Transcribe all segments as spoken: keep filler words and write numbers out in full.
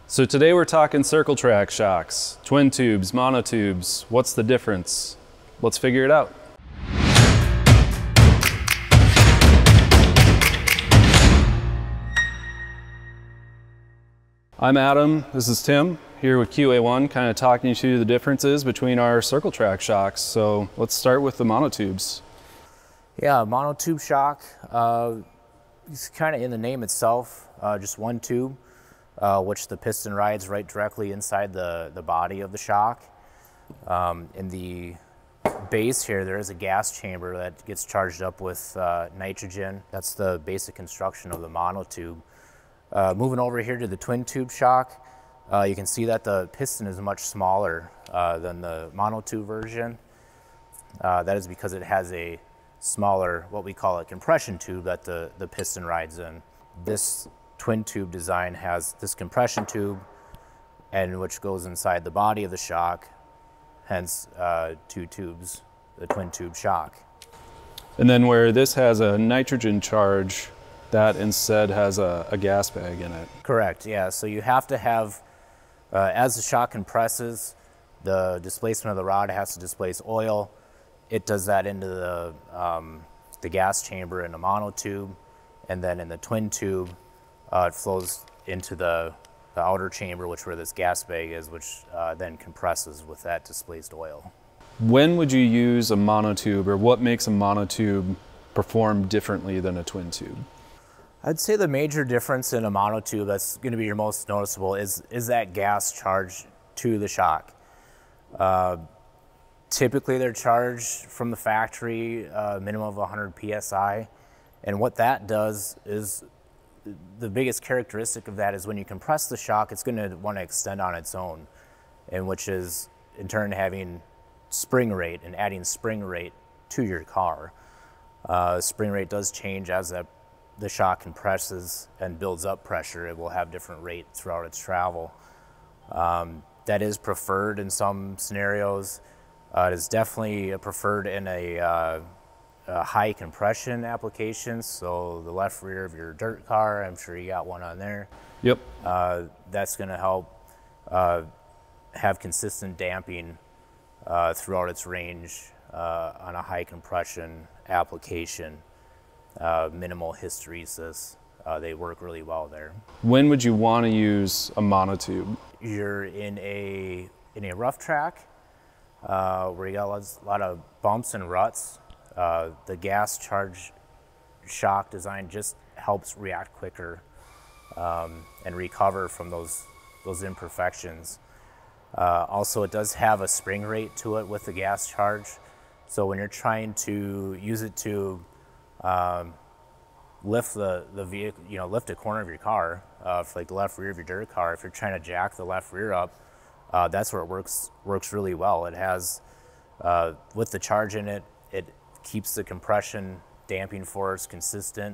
So today we're talking circle track shocks, twin tubes, monotubes. What's the difference? Let's figure it out. I'm Adam, this is Tim, here with Q A one, kind of talking to you the differences between our circle track shocks. So let's start with the monotubes. Yeah, monotube shock, uh, it's kind of in the name itself, uh, just one tube. Uh, which the piston rides right directly inside the, the body of the shock. Um, in the base here, there is a gas chamber that gets charged up with uh, nitrogen. That's the basic construction of the monotube. Uh, moving over here to the twin tube shock, uh, you can see that the piston is much smaller uh, than the monotube version. Uh, that is because it has a smaller, what we call a compression tube that the, the piston rides in. This twin tube design has this compression tube, and which goes inside the body of the shock, hence uh, two tubes, the twin tube shock. And then where this has a nitrogen charge, that instead has a, a gas bag in it. Correct, yeah. So you have to have, uh, as the shock compresses, the displacement of the rod has to displace oil. It does that into the, um, the gas chamber in a monotube, and then in the twin tube, Uh, it flows into the, the outer chamber, which where this gas bag is, which uh, then compresses with that displaced oil. When would you use a monotube, or what makes a monotube perform differently than a twin tube? I'd say the major difference in a monotube that's going to be your most noticeable is, is that gas charge to the shock. Uh, typically they're charged from the factory, a minimum of one hundred P S I, and what that does is the biggest characteristic of that is when you compress the shock, it's going to want to extend on its own, and which is in turn having spring rate and adding spring rate to your car. Uh, spring rate does change as that, the shock compresses and builds up pressure. It will have different rate throughout its travel. Um, that is preferred in some scenarios. Uh, it is definitely preferred in a uh, Uh, high compression applications, so the left rear of your dirt car, I'm sure you got one on there. Yep. Uh, that's going to help uh, have consistent damping uh, throughout its range uh, on a high compression application. Uh, minimal hysteresis, uh, they work really well there. When would you want to use a monotube? You're in a, in a rough track uh, where you got lots, a lot of bumps and ruts. Uh, the gas charge shock design just helps react quicker um, and recover from those, those imperfections. Uh, also, it does have a spring rate to it with the gas charge. So when you're trying to use it to um, lift the, the vehicle, you know, lift a corner of your car, uh, for like the left rear of your dirt car, if you're trying to jack the left rear up, uh, that's where it works, works really well. It has, uh, with the charge in it, it keeps the compression damping force consistent,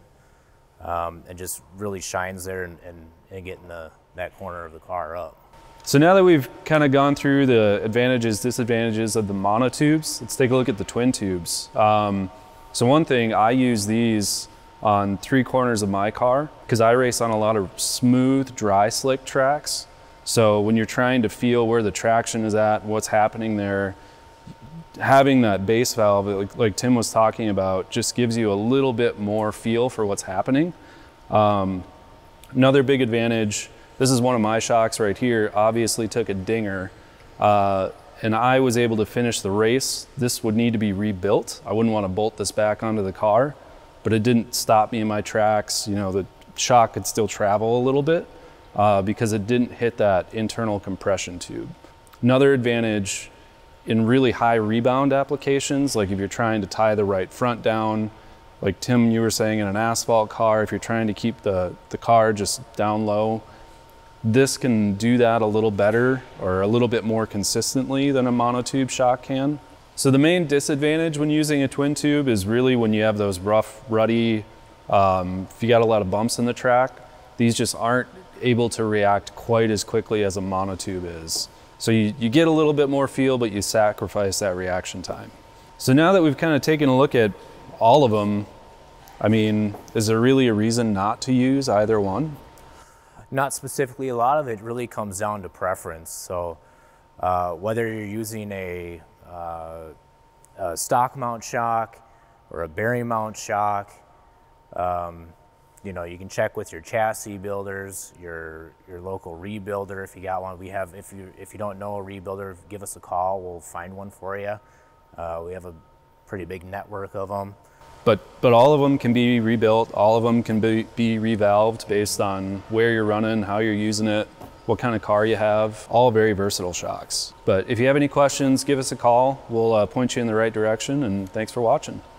um, and just really shines there and, and, and getting the, that corner of the car up. So now that we've kind of gone through the advantages, disadvantages of the monotubes, let's take a look at the twin tubes. Um, so one thing, I use these on three corners of my car because I race on a lot of smooth, dry, slick tracks. So when you're trying to feel where the traction is at, what's happening there, having that base valve, like, like Tim was talking about, just gives you a little bit more feel for what's happening. Um, another big advantage, this is one of my shocks right here, obviously took a dinger, uh, and I was able to finish the race. This would need to be rebuilt. I wouldn't want to bolt this back onto the car, but it didn't stop me in my tracks. You know, the shock could still travel a little bit uh, because it didn't hit that internal compression tube. Another advantage, in really high rebound applications, like if you're trying to tie the right front down, like Tim, you were saying in an asphalt car, if you're trying to keep the, the car just down low, this can do that a little better or a little bit more consistently than a monotube shock can. So the main disadvantage when using a twin tube is really when you have those rough, ruddy, um, if you got a lot of bumps in the track, these just aren't able to react quite as quickly as a monotube is. So you, you get a little bit more feel, but you sacrifice that reaction time. So now that we've kind of taken a look at all of them, I mean, is there really a reason not to use either one? Not specifically. A lot of it really comes down to preference. So uh, whether you're using a, uh, a stock mount shock or a bearing mount shock, um, you know, you can check with your chassis builders, your your local rebuilder if you got one. We have, if you if you don't know a rebuilder, give us a call. We'll find one for you. Uh, we have a pretty big network of them. But but all of them can be rebuilt. All of them can be be revalved based on where you're running, how you're using it, what kind of car you have. All very versatile shocks. But if you have any questions, give us a call. We'll uh, point you in the right direction. And thanks for watching.